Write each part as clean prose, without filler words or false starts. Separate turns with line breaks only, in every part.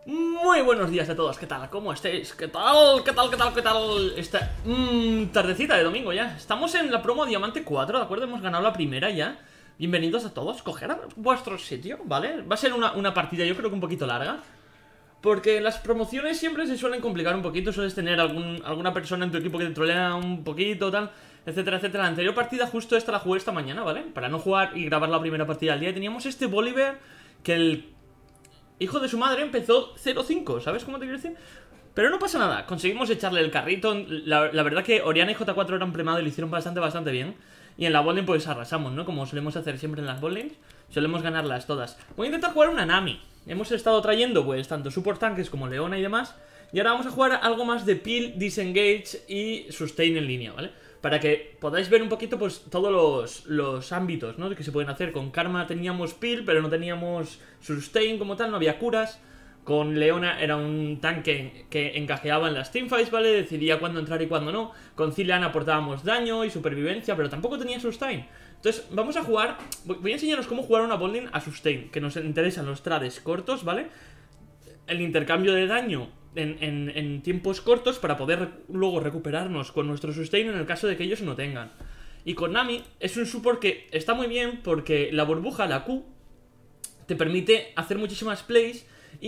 Muy buenos días a todos, ¿qué tal? ¿Cómo estáis? ¿Qué tal? ¿Qué tal? ¿Qué tal? ¿Qué tal? Esta tardecita de domingo ya. Estamos en la promo Diamante 4, ¿de acuerdo? Hemos ganado la primera ya. Bienvenidos a todos, coger vuestro sitio, ¿vale? Va a ser una partida yo creo que un poquito larga, porque las promociones siempre se suelen complicar un poquito. Sueles tener alguna persona en tu equipo que te trolea un poquito, tal, etcétera, etcétera. La anterior partida justo esta la jugué esta mañana, ¿vale? Para no jugar y grabar la primera partida del día. Teníamos este Bolívar que el hijo de su madre empezó 0-5, ¿sabes cómo te quiero decir? Pero no pasa nada, conseguimos echarle el carrito. La verdad que Oriana y J4 eran premado y lo hicieron bastante bien. Y en la botlane pues arrasamos, ¿no? Como solemos hacer siempre en las botlanes. Solemos ganarlas todas. Voy a intentar jugar una Nami. Hemos estado trayendo pues tanto support tanques como Leona y demás. Y ahora vamos a jugar algo más de peel, disengage y sustain en línea, ¿vale? Para que podáis ver un poquito pues todos los ámbitos, ¿no? Que se pueden hacer. Con Karma teníamos peel, pero no teníamos sustain como tal, no había curas. Con Leona era un tanque que encajeaba en las teamfights, ¿vale? Decidía cuándo entrar y cuándo no. Con Zilean aportábamos daño y supervivencia, pero tampoco tenía sustain. Entonces, vamos a jugar... Voy a enseñaros cómo jugar una botlane a sustain, que nos interesan los trades cortos, ¿vale? El intercambio de daño en tiempos cortos para poder luego recuperarnos con nuestro sustain en el caso de que ellos no tengan. Y con Nami es un support que está muy bien porque la burbuja, la Q, te permite hacer muchísimas plays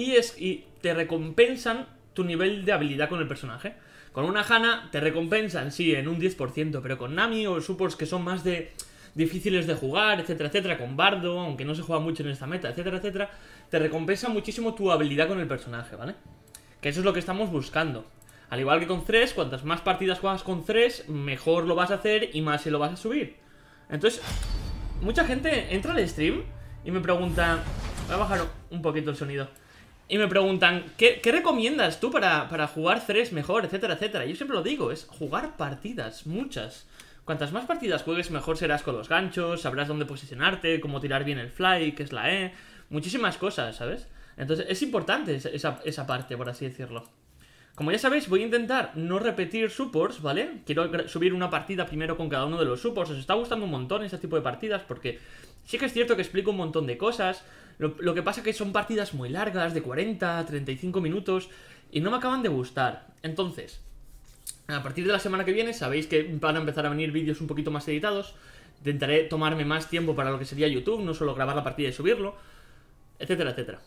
y te recompensan tu nivel de habilidad con el personaje. Con una Hanna te recompensan, sí, en un 10%, pero con Nami o supports que son más difíciles de jugar, etcétera, etcétera, con Bardo, aunque no se juega mucho en esta meta, etcétera, etcétera, te recompensa muchísimo tu habilidad con el personaje, ¿vale? Que eso es lo que estamos buscando. Al igual que con Thresh, cuantas más partidas juegas con Thresh, mejor lo vas a hacer y más se lo vas a subir. Entonces, mucha gente entra al stream y me pregunta... Voy a bajar un poquito el sonido. Y me preguntan, ¿qué recomiendas tú para jugar Thresh mejor, etcétera, etcétera? Yo siempre lo digo, es jugar partidas, muchas. Cuantas más partidas juegues, mejor serás con los ganchos, sabrás dónde posicionarte, cómo tirar bien el fly, qué es la E, muchísimas cosas, ¿sabes? Entonces es importante esa parte, por así decirlo. Como ya sabéis, voy a intentar no repetir supports, ¿vale? Quiero subir una partida primero con cada uno de los supports. Os está gustando un montón este tipo de partidas porque sí que es cierto que explico un montón de cosas. Lo que pasa es que son partidas muy largas, de 40, 35 minutos, y no me acaban de gustar. Entonces, a partir de la semana que viene sabéis que van a empezar a venir vídeos un poquito más editados. Intentaré tomarme más tiempo para lo que sería YouTube, no solo grabar la partida y subirlo, etcétera, etcétera.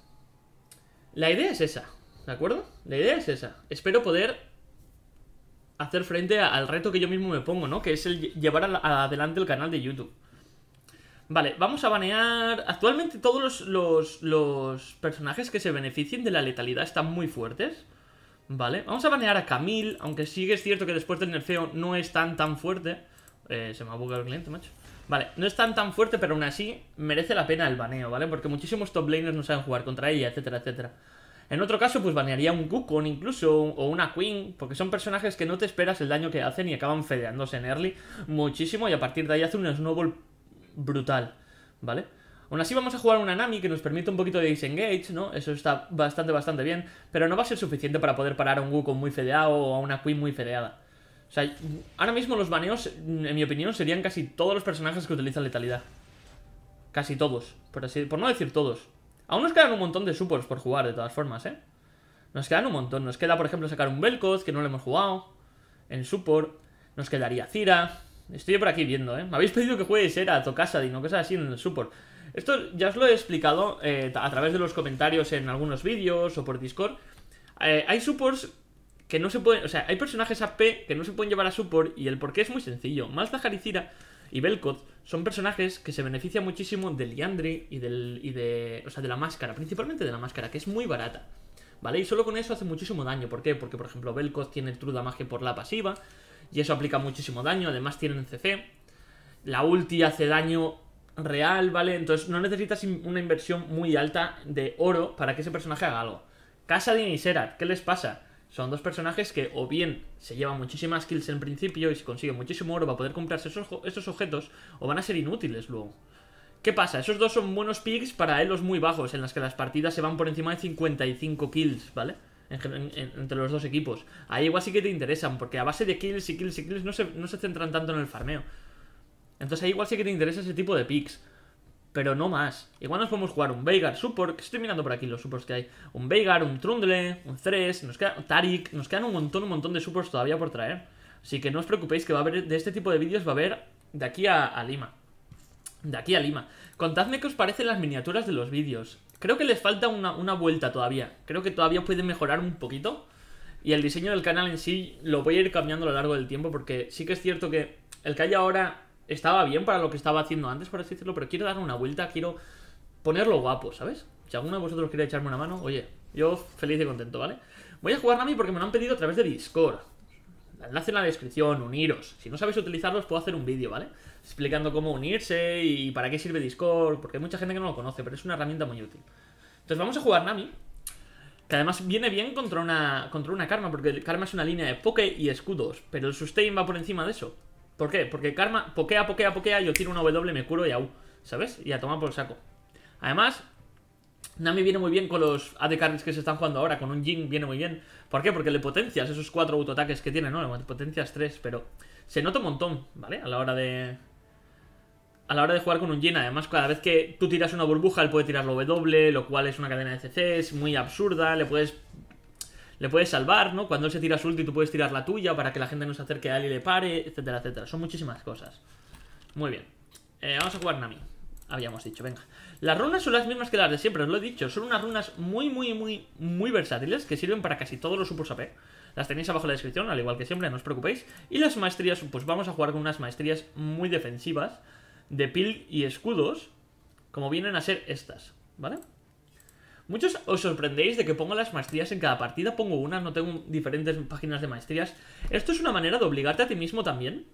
La idea es esa, ¿de acuerdo? La idea es esa. Espero poder hacer frente al reto que yo mismo me pongo, ¿no? Que es el llevar adelante el canal de YouTube. Vale, vamos a banear... Actualmente todos los personajes que se beneficien de la letalidad están muy fuertes. Vale, vamos a banear a Camille, aunque sí que es cierto que después del nerfeo no es tan fuerte. Se me ha bugado el cliente, macho. Vale, no es tan fuerte, pero aún así merece la pena el baneo, ¿vale? Porque muchísimos top laners no saben jugar contra ella, etcétera, etcétera. En otro caso, pues banearía un Wukong incluso, o una Queen, porque son personajes que no te esperas el daño que hacen y acaban fedeándose en early muchísimo, y a partir de ahí hace un snowball brutal, ¿vale? Aún así vamos a jugar una Nami que nos permite un poquito de disengage, ¿no? Eso está bastante bien, pero no va a ser suficiente para poder parar a un Wukong muy fedeado o a una Queen muy fedeada. O sea, ahora mismo los baneos, en mi opinión, serían casi todos los personajes que utilizan letalidad. Casi todos, por no decir todos. Aún nos quedan un montón de supports por jugar, de todas formas, ¿eh? Nos quedan un montón. Nos queda, por ejemplo, sacar un Vel'Koz, que no lo hemos jugado en support. Nos quedaría Zyra. Estoy por aquí viendo, ¿eh? Me habéis pedido que juegue Serat o Kassadin o cosas así en el support. Esto ya os lo he explicado a través de los comentarios en algunos vídeos o por Discord. Hay supports que no se pueden... O sea, hay personajes AP que no se pueden llevar a support y el porqué es muy sencillo. Malzahar y Zyra y Vel'Koz son personajes que se benefician muchísimo de Liandry o sea, de la máscara, principalmente de la máscara, que es muy barata, ¿vale? Y solo con eso hace muchísimo daño. ¿Por qué? Porque, por ejemplo, Vel'Koz tiene True Damage por la pasiva y eso aplica muchísimo daño. Además tienen CC. La ulti hace daño real, ¿vale? Entonces no necesitas una inversión muy alta de oro para que ese personaje haga algo. Kassadin y Serat, ¿qué les pasa? Son dos personajes que o bien se llevan muchísimas kills en principio y se consigue muchísimo oro para poder comprarse esos objetos, o van a ser inútiles luego. ¿Qué pasa? Esos dos son buenos picks para elos muy bajos, en las que las partidas se van por encima de 55 kills, ¿vale? Entre los dos equipos. Ahí igual sí que te interesan, porque a base de kills y kills y kills no se centran tanto en el farmeo. Entonces ahí igual sí que te interesa ese tipo de picks. pero no más. Igual nos podemos jugar un Veigar support, que estoy mirando por aquí los supports que hay. Un Veigar, un Trundle, un Thresh, nos queda Taric, nos quedan un montón de supports todavía por traer. Así que no os preocupéis que va a haber, de este tipo de vídeos va a haber de aquí a Lima. De aquí a Lima. Contadme qué os parecen las miniaturas de los vídeos. Creo que les falta una vuelta todavía. Creo que todavía pueden mejorar un poquito. Y el diseño del canal en sí lo voy a ir cambiando a lo largo del tiempo, porque sí que es cierto que el que hay ahora estaba bien para lo que estaba haciendo antes, por así decirlo, pero quiero darle una vuelta, quiero ponerlo guapo, ¿sabes? Si alguno de vosotros quiere echarme una mano, oye, yo feliz y contento, ¿vale? Voy a jugar Nami porque me lo han pedido a través de Discord. Enlace en la descripción, uniros. Si no sabéis utilizarlos, puedo hacer un vídeo, ¿vale? Explicando cómo unirse y para qué sirve Discord, porque hay mucha gente que no lo conoce, pero es una herramienta muy útil. Entonces vamos a jugar Nami, que además viene bien contra una Karma, porque el Karma es una línea de poke y escudos, pero el sustain va por encima de eso. ¿Por qué? Porque Karma pokea, yo tiro una W, me curo y au, ¿sabes? Y a tomar por el saco. Además, Nami viene muy bien con los AD carries que se están jugando ahora, con un Jhin viene muy bien. ¿Por qué? Porque le potencias esos 4 autoataques que tiene, ¿no? Le potencias 3, pero se nota un montón, ¿vale? A la hora de jugar con un Jhin. Además, cada vez que tú tiras una burbuja, él puede tirar la W, lo cual es una cadena de CCs muy absurda. Le puedes salvar, ¿no? Cuando él se tira su ulti, tú puedes tirar la tuya para que la gente no se acerque a él y le pare, etcétera, etcétera. Son muchísimas cosas. Muy bien. Vamos a jugar Nami. Habíamos dicho, venga. Las runas son las mismas que las de siempre, os lo he dicho. Son unas runas muy versátiles, que sirven para casi todos los supports AP. Las tenéis abajo en la descripción, al igual que siempre, no os preocupéis. Y las maestrías, pues vamos a jugar con unas maestrías muy defensivas, de pil y escudos, como vienen a ser estas, ¿vale? Muchos os sorprendéis de que pongo las maestrías en cada partida. Pongo unas, no tengo diferentes páginas de maestrías. Esto es una manera de obligarte a ti mismo también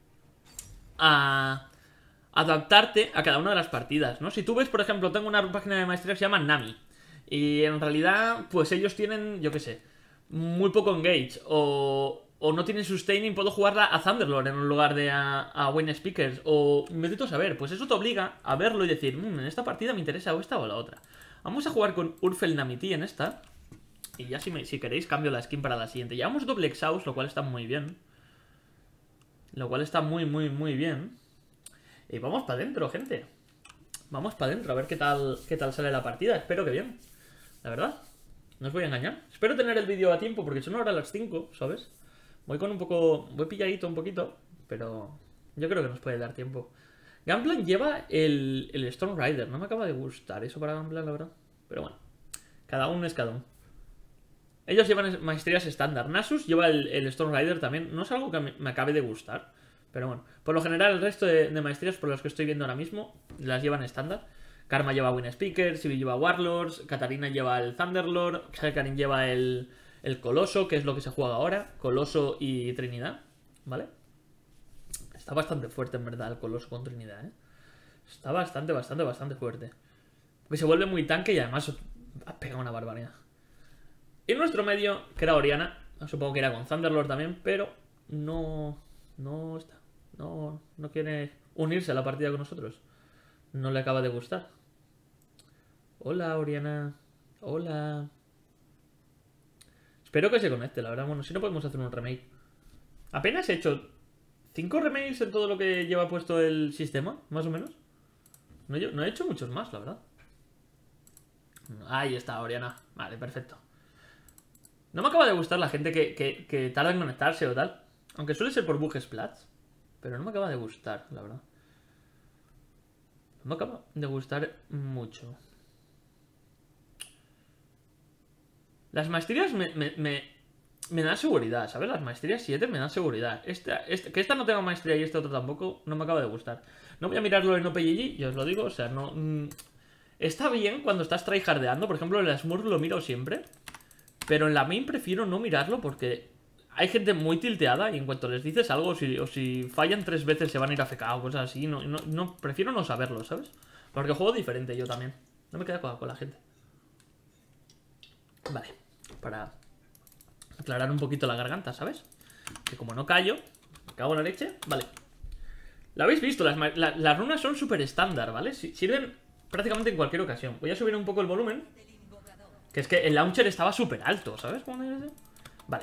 a adaptarte a cada una de las partidas, ¿no? Si tú ves, por ejemplo, tengo una página de maestría que se llama Nami, y en realidad, pues ellos tienen, yo qué sé, muy poco engage, o no tienen sustaining, puedo jugarla a Thunderlord en lugar de a Wayne Speakers, o me a saber, pues eso te obliga a verlo y decir, en esta partida me interesa o esta o la otra. Vamos a jugar con Urfel Namiti en esta, y ya si queréis cambio la skin para la siguiente. Llevamos doble exhaust, lo cual está muy bien. Muy bien. Y vamos para adentro, gente. Vamos para adentro, a ver qué tal sale la partida. Espero que bien, la verdad. No os voy a engañar. Espero tener el vídeo a tiempo, porque son ahora las 5, ¿sabes? Voy pilladito un poquito, pero yo creo que nos puede dar tiempo. Gunplan lleva el Storm Rider. No me acaba de gustar eso para Gunplan, la verdad. Pero bueno, cada uno es cada uno. Ellos llevan maestrías estándar. Nasus lleva el Storm Rider también. No es algo que me acabe de gustar, pero bueno, por lo general el resto de maestrías por las que estoy viendo ahora mismo las llevan estándar. Karma lleva Win Speaker, Sivir lleva Warlords, Katarina lleva el Thunderlord, Hecarim lleva el Coloso, que es lo que se juega ahora, Coloso y Trinidad, ¿vale? Está bastante fuerte en verdad el Coloso con Trinidad, ¿eh? Está bastante fuerte. Porque se vuelve muy tanque y además pega una barbaridad. Y nuestro medio, que era Oriana, supongo que era con Thunderlord también, pero no quiere unirse a la partida con nosotros. No le acaba de gustar. Hola, Oriana. Hola. Espero que se conecte, la verdad. Bueno, si no podemos hacer un remake. Apenas he hecho 5 remakes en todo lo que lleva puesto el sistema, más o menos. No he hecho muchos más, la verdad. Ahí está, Oriana. Vale, perfecto. No me acaba de gustar la gente que tarda en conectarse o tal. Aunque suele ser por bug splats. Pero no me acaba de gustar, la verdad. No me acaba de gustar mucho. Las maestrías me dan seguridad, ¿sabes? Las maestrías 7 me dan seguridad. Que esta no tenga maestría y esta otra tampoco, no me acaba de gustar. No voy a mirarlo en OPGG, yo os lo digo, o sea, no... está bien cuando estás tryhardeando, por ejemplo, en la Smurf lo miro siempre. Pero en la main prefiero no mirarlo porque hay gente muy tilteada y en cuanto les dices algo o si fallan 3 veces se van a ir a FK o cosas así. No, prefiero no saberlo, ¿sabes? Porque juego diferente yo también. No me queda con la gente. Vale, para aclarar un poquito la garganta, ¿sabes? Que como no callo, me cago en la leche. Vale. Lo habéis visto, las runas son súper estándar, ¿vale? Sirven prácticamente en cualquier ocasión. Voy a subir un poco el volumen. Que es que el launcher estaba súper alto, ¿sabes? Vale.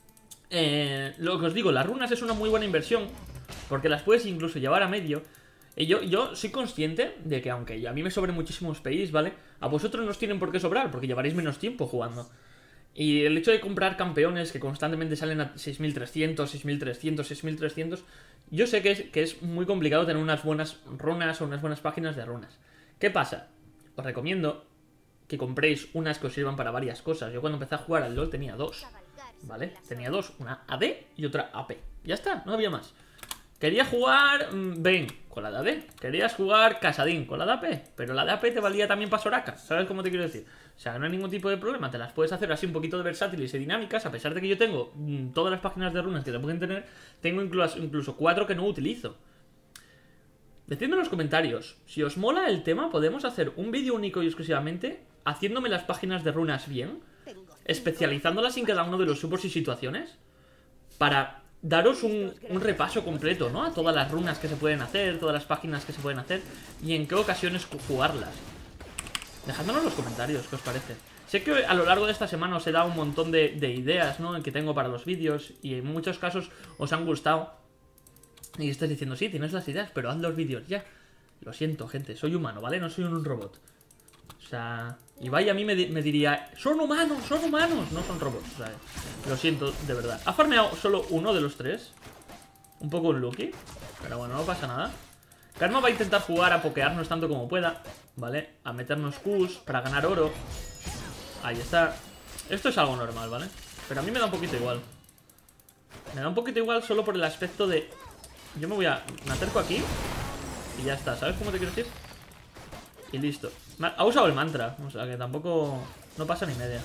Lo que os digo, las runas es una muy buena inversión, porque las puedes incluso llevar a medio. Y yo soy consciente de que aunque a mí me sobre muchísimo space, ¿vale? A vosotros no os tienen por qué sobrar, porque llevaréis menos tiempo jugando. Y el hecho de comprar campeones que constantemente salen a 6300, 6300, 6300, yo sé que es muy complicado tener unas buenas runas o unas buenas páginas de runas. ¿Qué pasa? Os recomiendo que compréis unas que os sirvan para varias cosas. Yo cuando empecé a jugar al LoL tenía dos, ¿vale? Tenía dos, una AD y otra AP. Ya está, no había más. Quería jugar Vayne con la de AD. Querías jugar Casadín con la de AP. Pero la de AP te valía también para Soraka. ¿Sabes cómo te quiero decir? O sea, no hay ningún tipo de problema. Te las puedes hacer así un poquito de versátiles y dinámicas. A pesar de que yo tengo todas las páginas de runas que te pueden tener. Tengo incluso 4 que no utilizo. Decidme en los comentarios. Si os mola el tema, podemos hacer un vídeo único y exclusivamente haciéndome las páginas de runas bien, especializándolas en cada uno de los supports y situaciones, para daros un repaso completo, ¿no? A todas las runas que se pueden hacer, todas las páginas que se pueden hacer y en qué ocasiones jugarlas. Dejádmelo en los comentarios, ¿qué os parece? Sé que a lo largo de esta semana os he dado un montón de ideas, ¿no? Que tengo para los vídeos y en muchos casos os han gustado. Y estáis diciendo, sí, tienes las ideas, pero haz los vídeos ya. Lo siento, gente, soy humano, ¿vale? No soy un robot. O sea, Ibai a mí me diría, son humanos, no son robots, ¿sabes? Lo siento, de verdad. Ha farmeado solo uno de los tres. Un poco unlucky, pero bueno, no pasa nada. Karma va a intentar jugar a pokearnos tanto como pueda, ¿vale? A meternos Qs para ganar oro. Ahí está. Esto es algo normal, ¿vale? Pero a mí me da un poquito igual. Me da un poquito igual solo por el aspecto de... Yo me acerco aquí y ya está, ¿sabes cómo te quiero decir? Y listo. Ha usado el mantra, o sea que tampoco... No pasa ni media.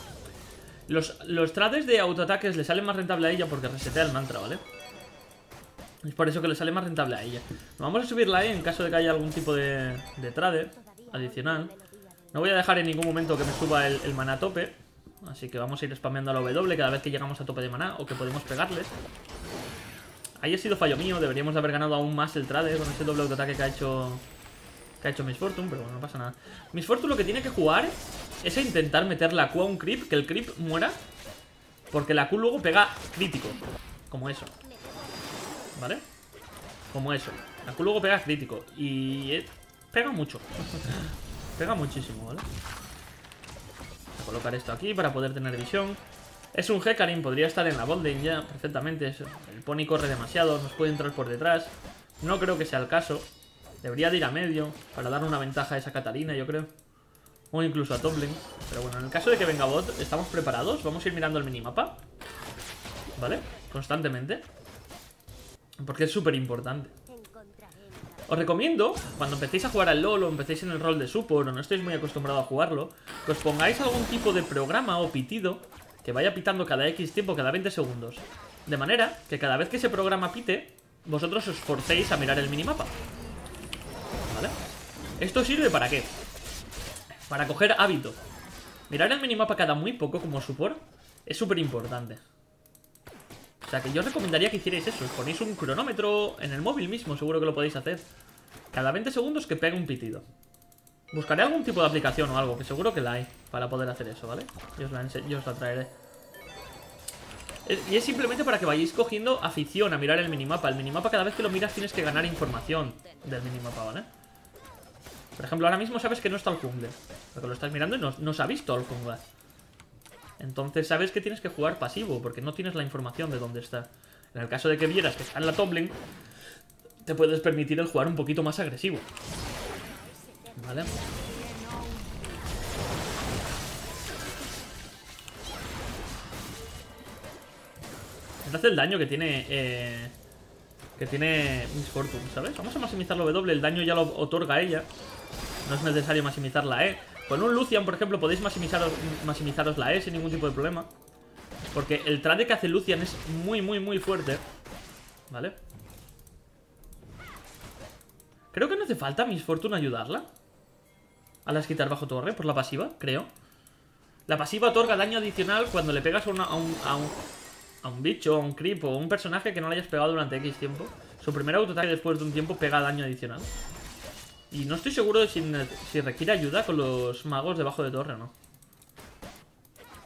Los trades de autoataques le salen más rentable a ella porque resetea el mantra, ¿vale? Es por eso que le sale más rentable a ella. Vamos a subir la E en caso de que haya algún tipo de trade adicional. No voy a dejar en ningún momento que me suba el maná a tope. Así que vamos a ir spameando a la W cada vez que llegamos a tope de maná o que podemos pegarles. Ahí ha sido fallo mío, deberíamos de haber ganado aún más el trade con ese doble autoataque que ha hecho Miss Fortune, pero bueno, no pasa nada. Miss Fortune lo que tiene que jugar es a intentar meter la Q a un creep, que el creep muera, porque la Q luego pega crítico, como eso, ¿vale? Como eso, la Q luego pega crítico y pega mucho. Pega muchísimo, ¿vale? Voy a colocar esto aquí para poder tener visión. Es un Hecarim, podría estar en la botlane ya perfectamente. El pony corre demasiado, nos puede entrar por detrás. No creo que sea el caso. Debería de ir a medio para darle una ventaja a esa Katarina, yo creo. O incluso a top lane. Pero bueno, en el caso de que venga bot, estamos preparados. Vamos a ir mirando el minimapa, ¿vale? Constantemente, porque es súper importante. Os recomiendo, cuando empecéis a jugar al LoL o empecéis en el rol de support o no estéis muy acostumbrados a jugarlo, que os pongáis algún tipo de programa o pitido que vaya pitando cada X tiempo, cada 20 segundos. De manera que cada vez que ese programa pite, vosotros os forcéis a mirar el minimapa, ¿vale? ¿Esto sirve para qué? Para coger hábito. Mirar el minimapa cada muy poco como support es súper importante. O sea que yo os recomendaría que hicierais eso. Os ponéis un cronómetro en el móvil mismo, seguro que lo podéis hacer. Cada 20 segundos que pegue un pitido. Buscaré algún tipo de aplicación o algo, que seguro que la hay, para poder hacer eso, ¿vale? Yo os la traeré. Y es simplemente para que vayáis cogiendo afición a mirar el minimapa. El minimapa, cada vez que lo miras tienes que ganar información del minimapa, ¿vale? Por ejemplo, ahora mismo sabes que no está el jungler, porque lo estás mirando y no se ha visto el jungler. Entonces sabes que tienes que jugar pasivo, porque no tienes la información de dónde está. En el caso de que vieras que está en la top lane, te puedes permitir el jugar un poquito más agresivo, ¿vale? Me hace el daño que tiene Miss Fortune, ¿sabes? Vamos a maximizar la W, el daño ya lo otorga ella. No es necesario maximizar la E. Con un Lucian, por ejemplo, podéis maximizaros la E sin ningún tipo de problema, porque el trade que hace Lucian es muy, muy, muy fuerte, ¿vale? Creo que no hace falta Miss Fortune ayudarla a las quitar bajo torre por la pasiva, creo. La pasiva otorga daño adicional cuando le pegas a un bicho, a un creep o a un personaje que no le hayas pegado durante X tiempo. Su primer autoataque después de un tiempo pega daño adicional. Y no estoy seguro de si requiere ayuda con los magos debajo de torre o no.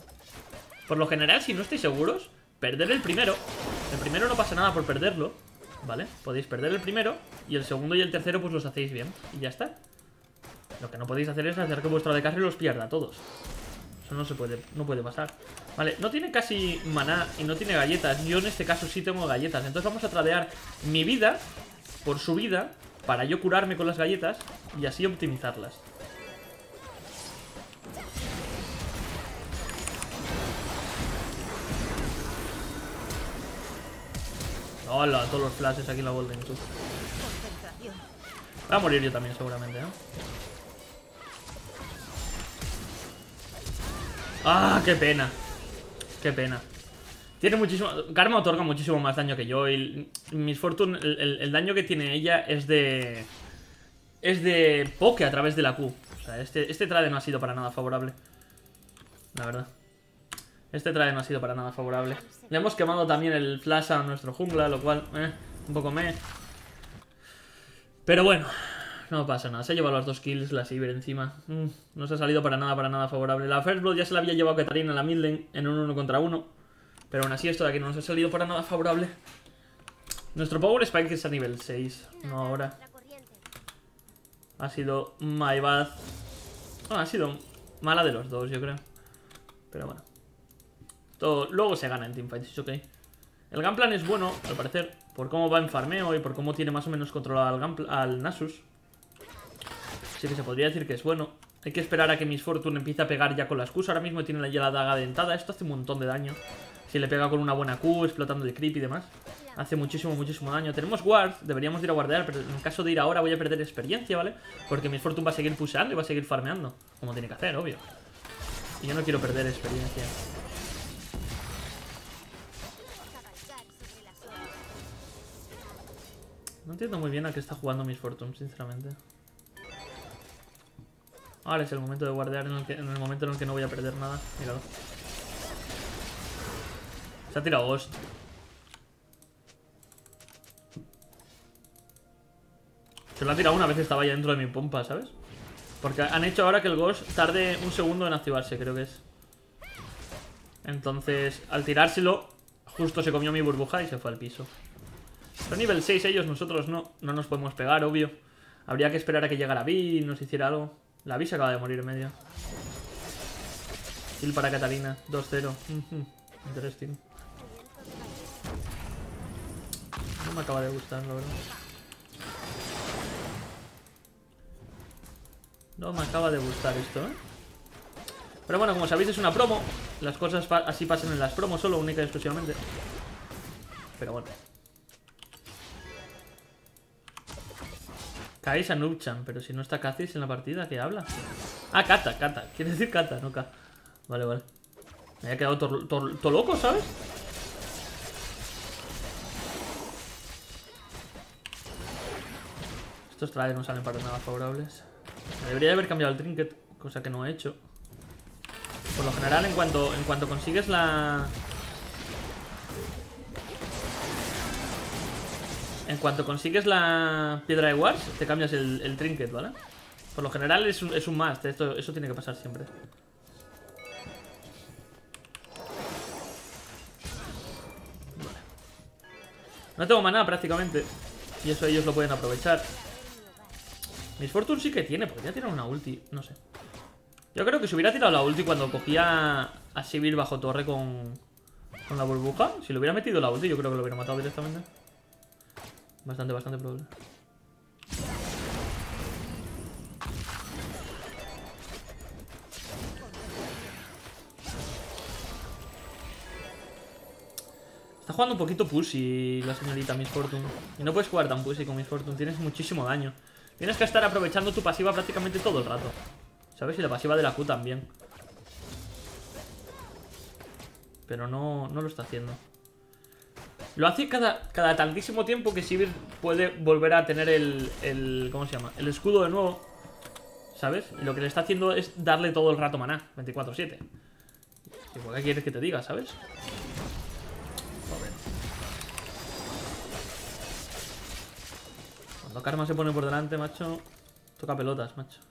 Por lo general, si no estáis seguros, perder el primero. El primero no pasa nada por perderlo. ¿vale? Podéis perder el primero y el segundo y el tercero pues los hacéis bien. Y ya está. Lo que no podéis hacer es hacer que vuestro AD carry los pierda a todos. Eso no puede pasar. Vale, no tiene casi maná y no tiene galletas. Yo en este caso sí tengo galletas. Entonces vamos a tradear mi vida por su vida para yo curarme con las galletas y así optimizarlas. Hola, todos los flashes aquí en la Golden Tooth. Voy a morir yo también seguramente, ¿no? ¡Ah, qué pena! ¡Qué pena! Tiene muchísimo... Karma otorga muchísimo más daño que yo. Y Miss Fortune, el daño que tiene ella es de... Es de poke a través de la Q. O sea, este trade no ha sido para nada favorable. La verdad. Este trade no ha sido para nada favorable. Le hemos quemado también el flash a nuestro jungla, lo cual... un poco Pero bueno... No pasa nada, se ha llevado las 2 kills, la Sivir encima. No se ha salido para nada favorable. La First Blood ya se la había llevado Katarina a la mid lane en un 1 contra 1. Pero aún así esto de aquí no nos ha salido para nada favorable. Nuestro Power Spike es a nivel 6, no ahora. Ha sido my bad. Ha sido mala de los dos, yo creo. Pero bueno. Luego se gana en teamfights, es ok. El Gunplan es bueno, al parecer, por cómo va en farmeo y por cómo tiene más o menos controlado al Nasus. Así que se podría decir que es bueno. Hay que esperar a que Miss Fortune empiece a pegar ya con las Qs. Ahora mismo tiene ya la daga dentada. Esto hace un montón de daño. Si le pega con una buena Q, explotando el creep y demás. Hace muchísimo daño. Tenemos ward, deberíamos ir a guardear, pero en caso de ir ahora voy a perder experiencia, ¿vale? Porque Miss Fortune va a seguir pusheando y va a seguir farmeando. Como tiene que hacer, obvio. Y yo no quiero perder experiencia. No entiendo muy bien a qué está jugando Miss Fortune, sinceramente. Ahora es el momento de guardear en el momento en el que no voy a perder nada. Míralo. Se ha tirado Ghost. Se lo ha tirado una vez, estaba ya dentro de mi pompa, ¿sabes? Porque han hecho ahora que el Ghost tarde un segundo en activarse, creo que es. Entonces, al tirárselo, justo se comió mi burbuja y se fue al piso. Pero nivel 6 ellos, nosotros no nos podemos pegar, obvio. Habría que esperar a que llegara Vi y nos hiciera algo. La Vi se acaba de morir en medio. Kill para Katarina, 2-0. Interesting. No me acaba de gustar, la verdad. No me acaba de gustar esto, ¿eh? Pero bueno, como sabéis es una promo. Las cosas así pasan en las promos solo, única y exclusivamente. Pero bueno. Caéis a Noobchan, pero si no está Kha'Zix en la partida, ¿qué habla? Ah, Kata. Quiere decir Kata, no K. Vale. Me había quedado todo loco, ¿sabes? Estos trades no salen para nada favorables. Debería haber cambiado el trinket, cosa que no he hecho. Por lo general, en cuanto consigues la... En cuanto consigues la piedra de Wars, te cambias el trinket, ¿vale? Por lo general es un must, eso tiene que pasar siempre. Vale. No tengo maná prácticamente. Y eso ellos lo pueden aprovechar. Miss Fortune sí que tiene, podría tirar una ulti, no sé. Yo creo que si hubiera tirado la ulti cuando cogía a Sivir bajo torre con la burbuja, si le hubiera metido la ulti yo creo que lo hubiera matado directamente. Bastante probable. Está jugando un poquito pussy la señorita Miss Fortune. Y no puedes jugar tan pussy con Miss Fortune, tienes muchísimo daño. Tienes que estar aprovechando tu pasiva prácticamente todo el rato. ¿Sabes? Y la pasiva de la Q también. Pero no lo está haciendo. Lo hace cada tantísimo tiempo que Sivir puede volver a tener ¿cómo se llama? El escudo de nuevo. ¿Sabes? Y lo que le está haciendo es darle todo el rato maná. 24/7. ¿Y qué quieres que te diga, sabes? Joder. Cuando Karma se pone por delante, macho, toca pelotas, macho.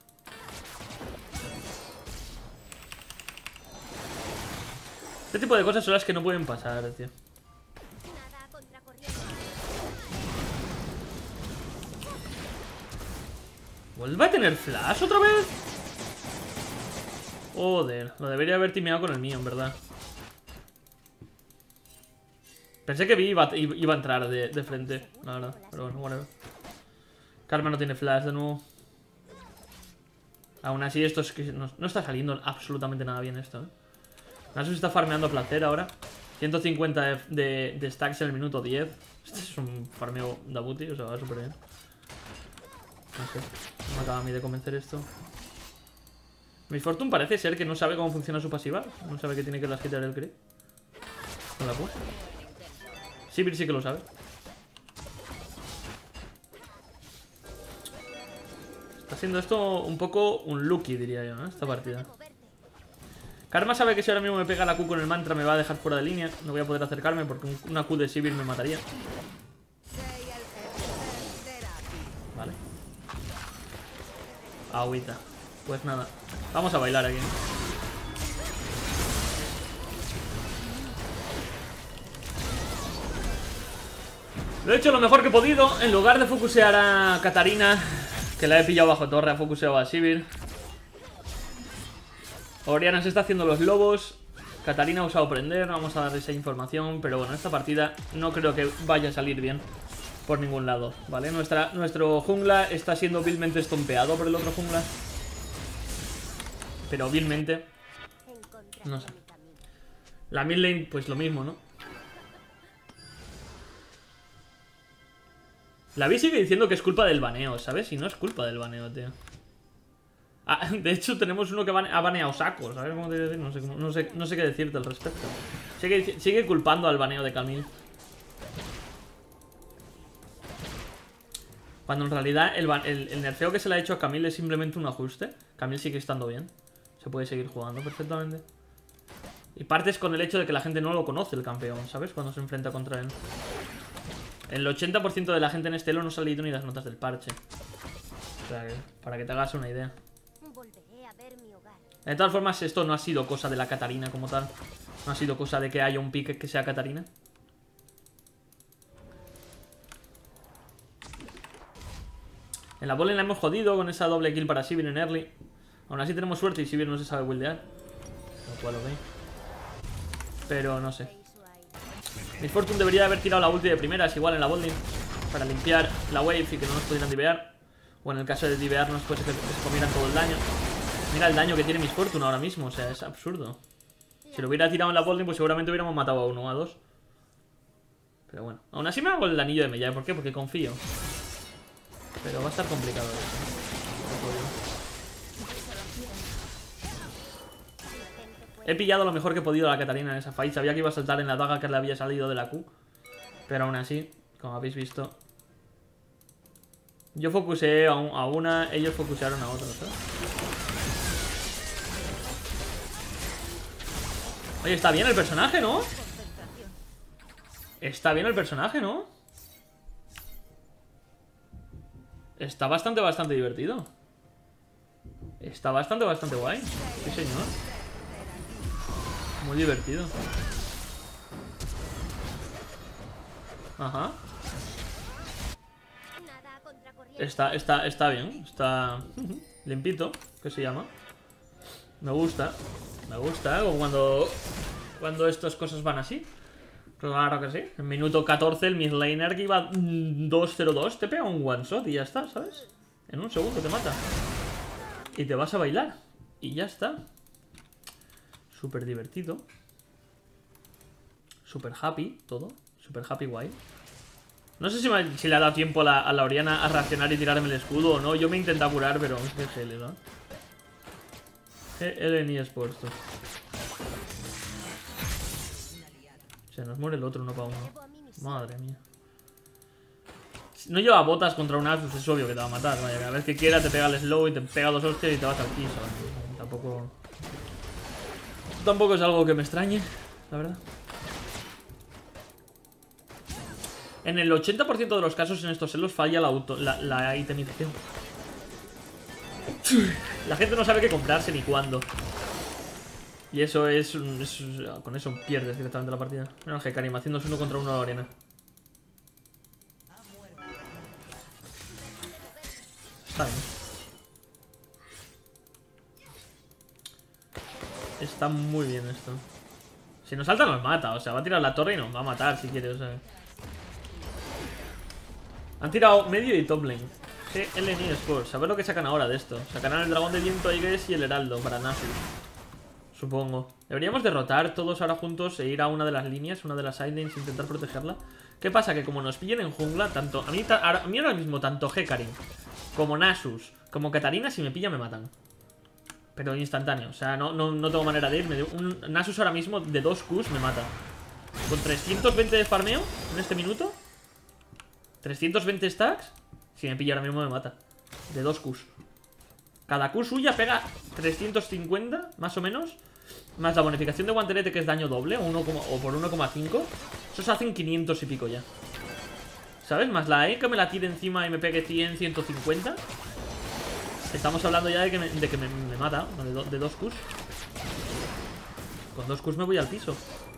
Este tipo de cosas son las que no pueden pasar, tío. ¿Vuelve a tener flash otra vez? Joder, lo debería haber timeado con el mío, en verdad. Pensé que iba a entrar de frente, la verdad. Pero bueno, whatever. Karma no tiene flash de nuevo. Aún así, esto es que no está saliendo absolutamente nada bien esto, ¿eh? Nasus está farmeando a placer ahora. 150 de stacks en el minuto 10. Este es un farmeo de booty, o sea, va súper bien. No sé, no me acaba a mí de convencer esto. Miss Fortune parece ser que no sabe cómo funciona su pasiva. No sabe que tiene que las quitar el crit. Con la push. Sivir sí que lo sabe. Está siendo esto un poco un lucky, diría yo, ¿no? Esta partida. Karma sabe que si ahora mismo me pega la Q con el mantra me va a dejar fuera de línea. No voy a poder acercarme porque una Q de Sivir me mataría. Vale. Agüita. Pues nada. Vamos a bailar aquí, ¿no? Lo he hecho lo mejor que he podido. En lugar de focusear a Katarina, que la he pillado bajo torre, ha focuseado a Sivir. Oriana se está haciendo los lobos. Katarina ha usado prender. Vamos a dar esa información. Pero bueno, esta partida no creo que vaya a salir bien por ningún lado, ¿vale? Nuestro jungla está siendo vilmente estompeado por el otro jungla. Pero vilmente. No sé. La mid lane, pues lo mismo, ¿no? La Vi sigue diciendo que es culpa del baneo, ¿sabes? Y no es culpa del baneo, tío. Ah, de hecho, tenemos uno que ha baneado Saco, ¿sabes cómo te decir? No sé qué decirte al respecto. Sigue culpando al baneo de Camille. Cuando en realidad el nerfeo que se le ha hecho a Camille es simplemente un ajuste. Camille sigue estando bien. Se puede seguir jugando perfectamente. Y partes con el hecho de que la gente no lo conoce, el campeón, ¿sabes? Cuando se enfrenta contra él. El 80% de la gente en este elo no se ha leído ni las notas del parche. O sea, para que te hagas una idea. De todas formas, esto no ha sido cosa de la Katarina como tal. No ha sido cosa de que haya un pick que sea Katarina. En la botlane la hemos jodido con esa doble kill para Sivir en early. Aún así tenemos suerte y Sivir no se sabe buildear. Lo cual, ok. Pero no sé. Miss Fortune debería haber tirado la ulti de primeras, igual en la botlane, para limpiar la wave y que no nos pudieran divear. O en el caso de divearnos, pues que se comieran todo el daño. Mira el daño que tiene Miss Fortune ahora mismo, o sea, es absurdo. Si lo hubiera tirado en la botlane, pues seguramente hubiéramos matado a uno o a dos. Pero bueno, aún así me hago el anillo de Mella. ¿Por qué? Porque confío. Pero va a estar complicado eso. He pillado lo mejor que he podido a la Katarina en esa fight. Sabía que iba a saltar en la daga que le había salido de la Q. Pero aún así, como habéis visto, yo focuseé a una, ellos focusearon a otra, ¿sabes? Oye, está bien el personaje, ¿no? Está bien el personaje, ¿no? Está bastante divertido. Está bastante guay. Sí, señor. Muy divertido. Ajá. Está bien. Está limpito, que se llama. Me gusta. Me gusta cuando estas cosas van así. Claro que sí. En minuto 14 el midlaner que iba 2-0-2 te pega un one shot y ya está, ¿sabes? En un segundo te mata. Y te vas a bailar. Y ya está. Súper divertido. Súper happy todo. Súper happy guay. No sé si le ha dado tiempo a la Oriana a reaccionar y tirarme el escudo o no. Yo me he intentado curar, pero es que GL, ¿no? GL ni Sports. Se nos muere el otro uno para uno. Madre mía. Si no lleva botas contra un Asus, es obvio que te va a matar. Vaya, cada vez que quiera te pega el slow y te pega dos hostias y te vas al piso. Tampoco es algo que me extrañe, la verdad. En el 80% de los casos en estos elos falla la itemización. La gente no sabe qué comprarse ni cuándo. Y eso es con eso pierdes directamente la partida. Mira el Hecarim haciéndose uno contra uno a la arena. Está bien. Está muy bien esto. Si nos salta nos mata, o sea, va a tirar la torre y nos va a matar si quiere, o sea. Han tirado medio y top lane. GLN Sports, a ver lo que sacan ahora de esto. Sacarán el dragón de viento, Aigres y el heraldo para Nasus. Supongo. Deberíamos derrotar todos ahora juntos e ir a una de las líneas, una de las sidelines, e intentar protegerla. ¿Qué pasa? Que como nos pillen en jungla, tanto a mí ahora mismo, tanto Hecarim como Nasus, como Katarina, si me pillan me matan. Pero instantáneo, o sea, no tengo manera de irme. Un Nasus ahora mismo de 2 Qs me mata. Con 320 de farmeo en este minuto, 320 stacks, si me pilla ahora mismo me mata. De 2 Qs. Cada Q suya pega 350, más o menos. Más la bonificación de guantelete, que es daño doble, o por 1,5. Esos hacen 500 y pico ya. ¿Sabes? Más la E que me la tire encima y me pegue 100, 150. Estamos hablando ya de que me mata, ¿no? De 2 Qs. Con 2 Qs me voy al piso.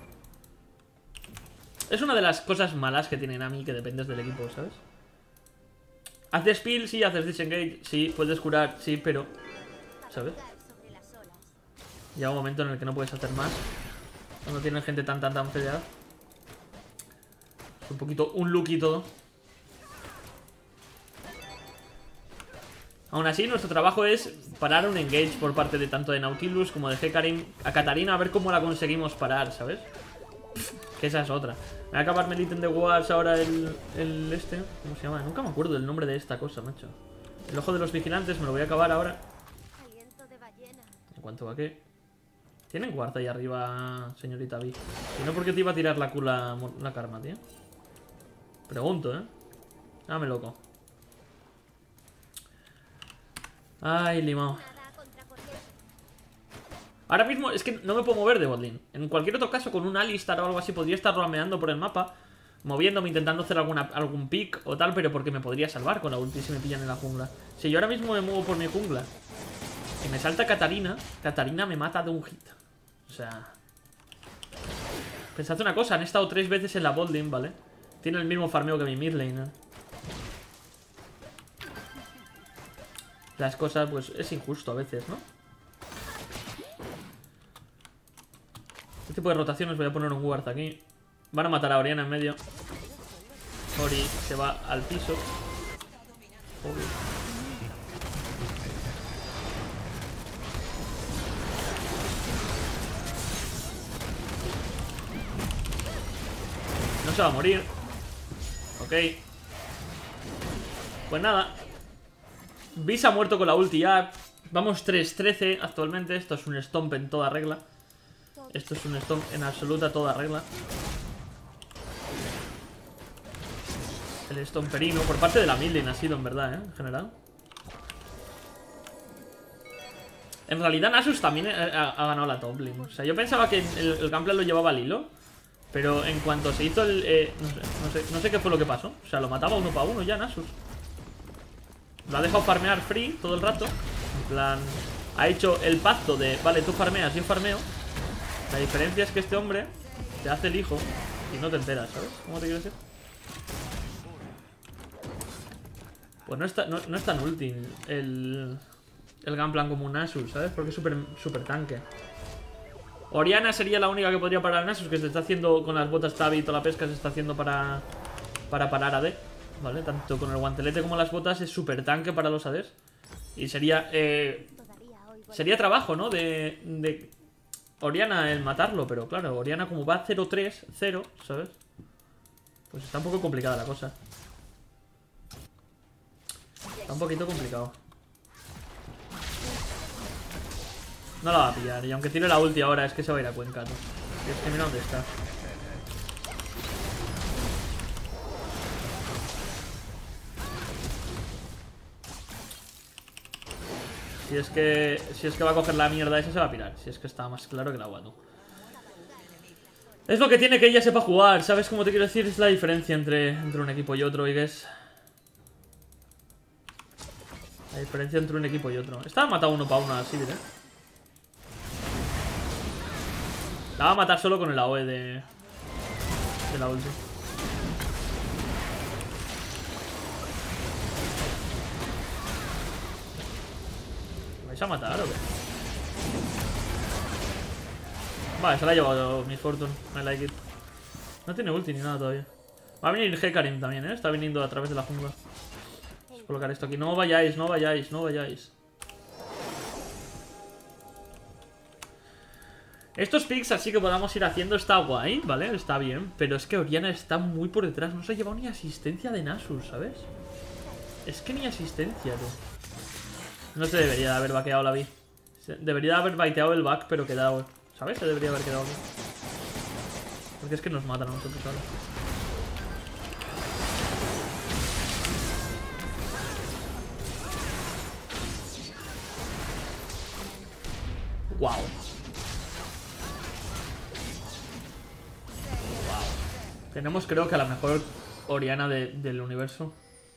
Es una de las cosas malas que tienen a mí, que dependes del equipo, ¿sabes? Haces spill, sí, haces disengage, sí, puedes curar, sí, pero... ¿sabes? Llega un momento en el que no puedes hacer más cuando tienes gente tan peleada. Es un poquito un look y todo. Aún así, nuestro trabajo es parar un engage por parte de tanto de Nautilus como de Hecarim a Katarina, a ver cómo la conseguimos parar, ¿sabes? Que esa es otra. Me voy a acabarme el ítem de Wars ahora, el este. ¿Cómo se llama? Nunca me acuerdo del nombre de esta cosa, macho. El ojo de los vigilantes, me lo voy a acabar ahora. ¿En cuanto a qué? ¿Tienen guarda ahí arriba, señorita Vi? Si no, ¿por qué te iba a tirar la karma, tío? Pregunto, ¿eh? Dame loco. Ay, limao. Ahora mismo es que no me puedo mover de botlane. En cualquier otro caso, con un Alistar o algo así, podría estar roameando por el mapa, moviéndome, intentando hacer algún pick o tal, pero porque me podría salvar con la ulti si me pillan en la jungla. Si yo ahora mismo me muevo por mi jungla y me salta Katarina, Katarina me mata de un hit. O sea... Pensad una cosa, han estado 3 veces en la botlane, ¿vale? Tiene el mismo farmeo que mi midlane, ¿eh? Las cosas, pues, es injusto a veces, ¿no? Este tipo de rotaciones voy a poner un ward aquí. Van a matar a Oriana en medio. Ori se va al piso. Obvio. No se va a morir. Ok. Pues nada. Vis ha muerto con la ulti ya. Vamos 3-13 actualmente. Esto es un stomp en toda regla. Esto es un stomp en absoluta toda regla. El stomperino por parte de la midlane ha sido, en verdad, en general. En realidad Nasus también ha ganado la top lane. O sea, yo pensaba que el gameplay lo llevaba al hilo, pero en cuanto se hizo el... no sé qué fue lo que pasó. O sea, lo mataba uno para uno ya Nasus. Lo ha dejado farmear free todo el rato. En plan... Ha hecho el pacto de... Vale, tú farmeas, yo farmeo. La diferencia es que este hombre te hace el hijo y no te enteras, ¿sabes? ¿Cómo te quiero decir? Pues no es tan útil el gunplan como un Nasus, ¿sabes? Porque es súper tanque. Oriana sería la única que podría parar a Nasus, que se está haciendo con las botas Tabi y toda la pesca, se está haciendo para parar AD, ¿vale? Tanto con el guantelete como las botas es súper tanque para los ADs. Y sería trabajo, ¿no? De Oriana el matarlo, pero claro, Oriana como va 0-3-0, ¿sabes? Pues está un poco complicada la cosa. Está un poquito complicado. No la va a pillar, y aunque tire la ulti ahora es que se va a ir a Cuenca, ¿no? Y es que mira dónde está. Si es que va a coger la mierda esa, se va a pirar. Si es que está más claro que el agua, ¿no? Es lo que tiene que ella sepa jugar. ¿Sabes cómo te quiero decir? Es la diferencia entre un equipo y otro, Igues. La diferencia entre un equipo y otro. Esta ha matado uno para uno así, ¿eh? La va a matar solo con el AOE de la ulti. ¿Vais a matar o qué? Vale, se la ha llevado Miss Fortune. I like it. No tiene ulti ni nada todavía. Va a venir Hecarim también, ¿eh? Está viniendo a través de la jungla. Vamos a colocar esto aquí. No vayáis, no vayáis, no vayáis. Estos picks así que podamos ir haciendo está guay, ¿vale? Está bien. Pero es que Orianna está muy por detrás. No se ha llevado ni asistencia de Nasus, ¿sabes? Es que ni asistencia, tú. No se debería de haber vaqueado la Vi. Debería de haber baiteado el back, pero quedado, ¿sabes? Se debería haber quedado aquí. Porque es que nos matan a nosotros ahora. Wow. Tenemos creo que a la mejor Orianna del universo.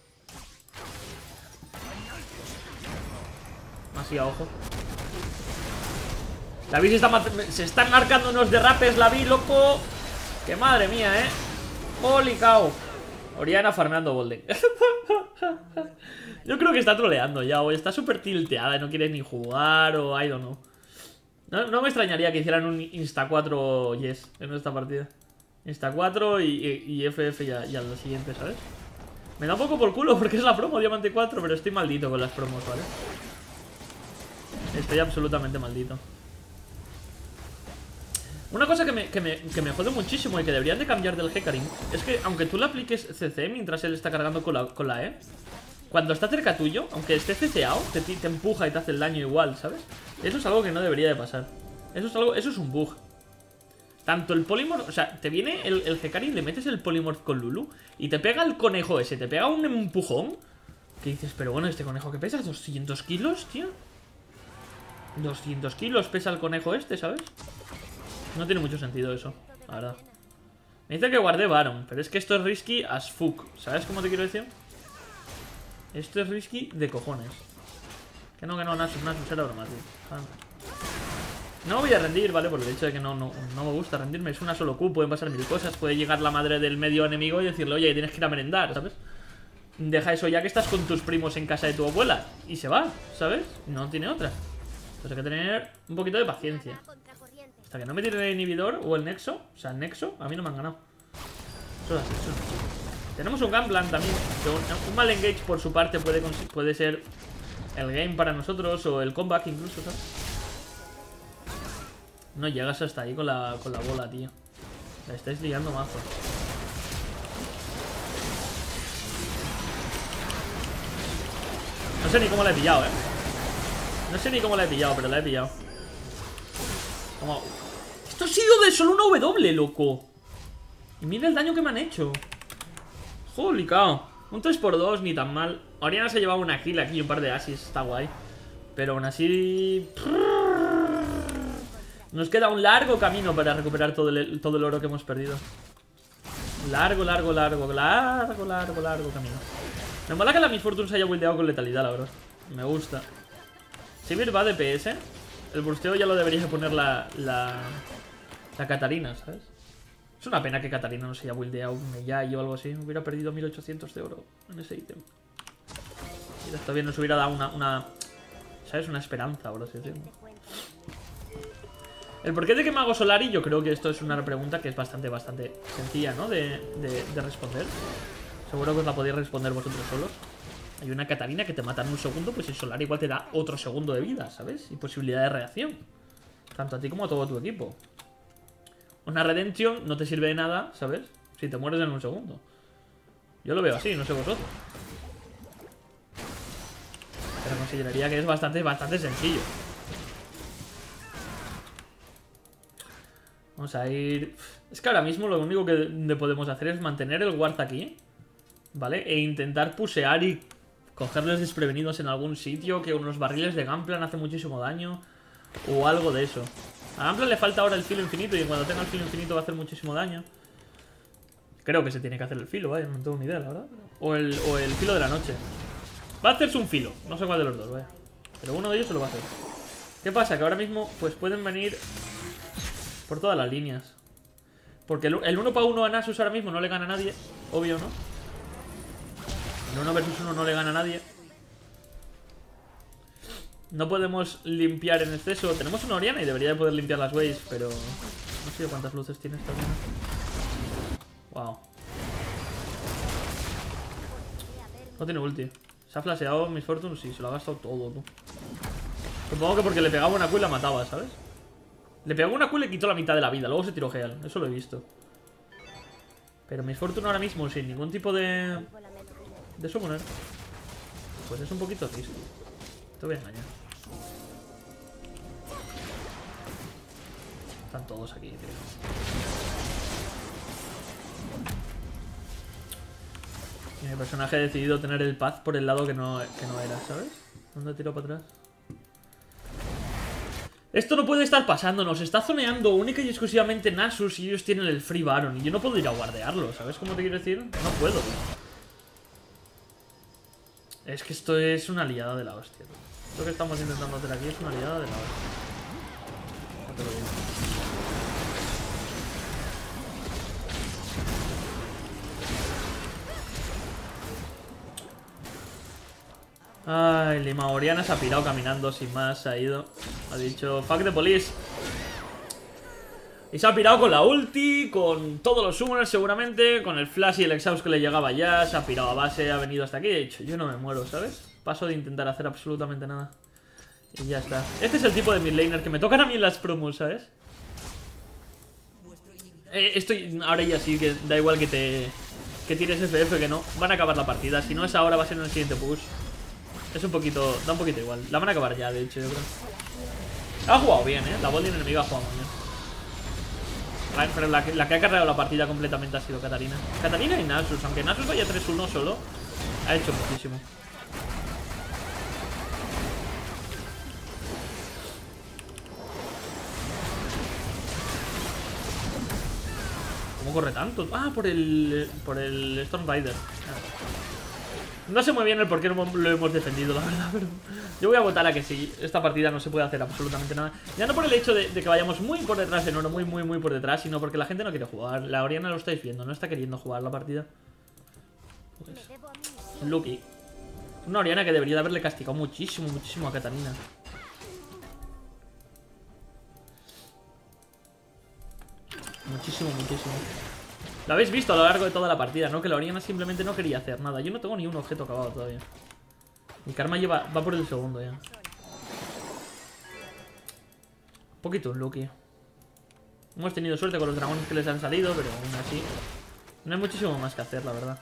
Así a ojo. La Vi se están marcando unos derrapes, la Vi, loco. Que madre mía, Holy cow. Orianna farmeando Bolden. Yo creo que está troleando ya, o está súper tilteada y no quiere ni jugar, o I don't know. No me extrañaría que hicieran un Insta 4 Yes en esta partida. Insta 4 y FF ya lo siguiente, ¿sabes? Me da un poco por culo porque es la promo Diamante 4, pero estoy maldito con las promos, ¿vale? Estoy absolutamente maldito. Una cosa que me jode muchísimo y que deberían de cambiar del Hecarim es que aunque tú le apliques CC mientras él está cargando con la E, cuando está cerca tuyo, aunque esté CCado, te empuja y te hace el daño igual, ¿sabes? Eso es algo que no debería de pasar. Eso es un bug. Tanto el Polymorph, o sea, te viene el Hecarim, le metes el Polymorph con Lulu y te pega el conejo ese, te pega un empujón que dices, pero bueno, este conejo que pesa 200 kilos, tío. 200 kilos pesa el conejo este, ¿sabes? No tiene mucho sentido eso, la verdad. Me dice que guardé Baron, pero es que esto es risky as fuck. ¿Sabes cómo te quiero decir? Esto es risky de cojones. Que no, Nasus era broma, tío. No me voy a rendir, ¿vale? Por el hecho de que no me gusta rendirme. Es una solo Q, pueden pasar mil cosas. Puede llegar la madre del medio enemigo y decirle, oye, tienes que ir a merendar, ¿sabes? Deja eso ya que estás con tus primos en casa de tu abuela. Y se va, ¿sabes? No tiene otra. Entonces hay que tener un poquito de paciencia. Hasta que no me tiren el inhibidor o el nexo. O sea, el nexo, a mí no me han ganado. Eso es así, eso. Tenemos un Gunplan también. Un mal engage por su parte puede ser el game para nosotros. O el comeback incluso, ¿sabes? No llegas hasta ahí con la bola, tío. La estáis liando mazo. No sé ni cómo la he pillado, No sé ni cómo la he pillado, pero la he pillado. Como... Esto ha sido de solo una W, loco. Y mira el daño que me han hecho. Holy cow. Un 3x2, ni tan mal. Orianna se ha llevado una kill aquí y un par de asis. Está guay. Pero aún así... Nos queda un largo camino para recuperar todo el oro que hemos perdido. Largo camino. Me mola que la Miss Fortune se haya buildeado con letalidad, la verdad. Me gusta. Sivir va de PS. El bursteo ya lo debería poner la Katarina, ¿sabes? Es una pena que Katarina no se haya buildeado un Meyai o algo así. Hubiera perdido 1800 de oro en ese ítem. Y todavía nos hubiera dado una ¿sabes? Una esperanza, por así decirlo. El porqué de que Mago Solari, yo creo que esto es una pregunta que es bastante sencilla, ¿no? De responder. Seguro que os la podéis responder vosotros solos. Hay una Katarina que te mata en un segundo, pues el Solari igual te da otro segundo de vida, ¿sabes? Y posibilidad de reacción. Tanto a ti como a todo tu equipo. Una Redemption no te sirve de nada, ¿sabes? Si te mueres en un segundo. Yo lo veo así, no sé vosotros. Pero consideraría que es bastante sencillo. Vamos a ir... Es que ahora mismo lo único que podemos hacer es mantener el ward aquí, ¿vale? E intentar pusear y cogerles desprevenidos en algún sitio. Que unos barriles de Gunplan hacen muchísimo daño. O algo de eso. A Gunplan le falta ahora el filo infinito. Y cuando tenga el filo infinito va a hacer muchísimo daño. Creo que se tiene que hacer el filo, vaya, no tengo ni idea, la verdad. O el filo de la noche. Va a hacerse un filo, no sé cuál de los dos, vaya. Pero uno de ellos se lo va a hacer. ¿Qué pasa? Que ahora mismo pues pueden venir por todas las líneas. Porque el 1 para 1 a Nasus ahora mismo no le gana a nadie. Obvio, ¿no? El 1 versus 1 no le gana a nadie. No podemos limpiar en exceso. Tenemos una Oriana y debería de poder limpiar las waves, pero no sé cuántas luces tiene esta Oriana. Wow. No tiene ulti. Se ha flasheado Miss Fortune, sí, se lo ha gastado todo, tú. Supongo que porque le pegaba una Q y la mataba, ¿sabes? Le pegó una Q y le quitó la mitad de la vida. Luego se tiró Heal, eso lo he visto. Pero Miss Fortune ahora mismo sin ningún tipo de summoner, pues es un poquito triste. Te voy a engañar. Están todos aquí, tío. Y mi personaje ha decidido tener el path por el lado que no era, ¿sabes? ¿Dónde tiro para atrás? Esto no puede estar pasando, nos está zoneando única y exclusivamente Nasus y ellos tienen el Free Baron. Y yo no puedo ir a guardearlo, ¿sabes cómo te quiero decir? No puedo. Es que esto es una liada de la hostia. Lo que estamos intentando hacer aquí es una liada de la hostia. No te lo digo. Ay, Lima Oriana se ha pirado caminando sin más, se ha ido. Ha dicho, fuck the police. Y se ha pirado con la ulti, con todos los summoners seguramente, con el flash y el exhaust que le llegaba ya. Se ha pirado a base, ha venido hasta aquí y ha dicho, yo no me muero, ¿sabes? Paso de intentar hacer absolutamente nada. Y ya está. Este es el tipo de midlaner que me tocan a mí en las promos, ¿sabes? Estoy ahora ya sí, que da igual que tires FF, que no. Van a acabar la partida, si no es ahora va a ser en el siguiente push. Es un poquito, da un poquito igual. La van a acabar ya, de hecho, yo creo. Ha jugado bien, la botlane enemiga ha jugado muy bien. Pero la que ha cargado la partida completamente ha sido Katarina. Katarina y Nasus, aunque Nasus vaya 3-1 solo, ha hecho muchísimo. ¿Cómo corre tanto? Ah, por el Storm Rider. No sé muy bien el por qué no lo hemos defendido, la verdad, pero yo voy a votar a que sí. Esta partida no se puede hacer absolutamente nada. Ya no por el hecho de que vayamos muy por detrás en oro, muy por detrás, sino porque la gente no quiere jugar. La Oriana lo estáis viendo, no está queriendo jugar la partida. Pues, Lucky. Una Oriana que debería de haberle castigado muchísimo a Katarina. Muchísimo. Lo habéis visto a lo largo de toda la partida, ¿no? Que la Oriana simplemente no quería hacer nada. Yo no tengo ni un objeto acabado todavía. Mi karma va por el segundo ya. Un poquito unlucky. Hemos tenido suerte con los dragones que les han salido, pero aún así no hay muchísimo más que hacer, la verdad.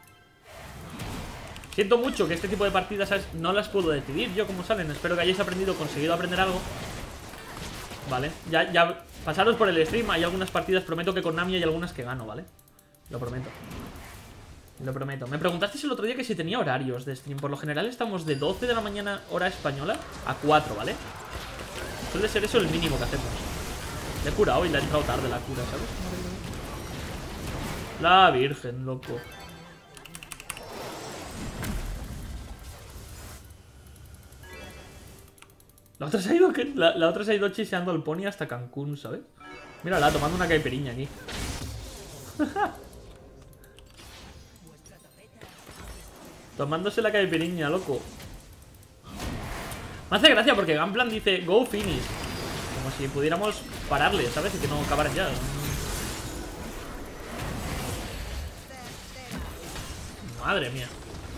Siento mucho que este tipo de partidas, ¿sabes? No las puedo decidir yo cómo salen. Espero que hayáis conseguido aprender algo. Vale, ya pasaros por el stream. Hay algunas partidas, prometo que con Nami hay algunas que gano, ¿vale? Lo prometo. Lo prometo. Me preguntasteis el otro día que si tenía horarios de stream. Por lo general estamos de 12 de la mañana hora española a 4, ¿vale? Suele ser eso el mínimo que hacemos. Le he curado y le ha entrado tarde la cura, ¿sabes? La virgen, loco. La otra se ha ido chiseando al pony hasta Cancún, ¿sabes? Mírala, tomando una caipiriña aquí. Tomándose la caipiriña, loco. Me hace gracia porque Gunplan dice go finish. Como si pudiéramos pararle, ¿sabes? Y que no acabaran ya. Madre mía.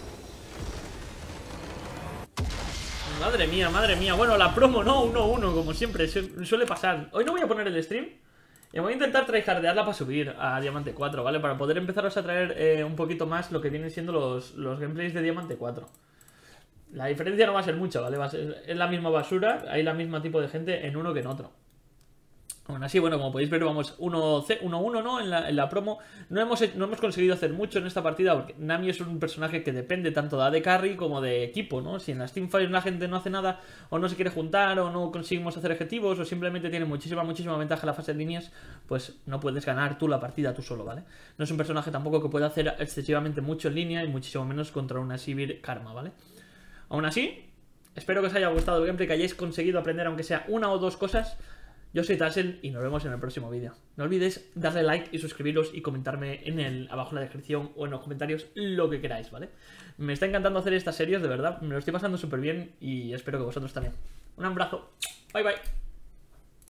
Madre mía. Bueno, la promo no, 1-1, como siempre, suele pasar. Hoy no voy a poner el stream. Y voy a intentar tryhardearla para subir a Diamante 4, ¿vale? Para poder empezaros a traer un poquito más lo que vienen siendo los gameplays de Diamante 4. La diferencia no va a ser mucha, ¿vale? Es la misma basura, hay la misma tipo de gente en uno que en otro. Aún así, bueno, como podéis ver, vamos 1-1, ¿no? En la promo no hemos conseguido hacer mucho en esta partida porque Nami es un personaje que depende tanto de AD Carry como de equipo, ¿no? Si en las teamfights la gente no hace nada o no se quiere juntar o no conseguimos hacer objetivos o simplemente tiene muchísima ventaja en la fase de líneas, pues no puedes ganar tú la partida tú solo, ¿vale? No es un personaje tampoco que pueda hacer excesivamente mucho en línea y muchísimo menos contra una Sivir Karma, ¿vale? Aún así, espero que os haya gustado el gameplay, que hayáis conseguido aprender aunque sea una o dos cosas Yo soy Tassel y nos vemos en el próximo vídeo. No olvidéis darle like y suscribiros y comentarme abajo en la descripción o en los comentarios lo que queráis, ¿vale? Me está encantando hacer estas series, de verdad. Me lo estoy pasando súper bien y espero que vosotros también. Un abrazo. Bye, bye.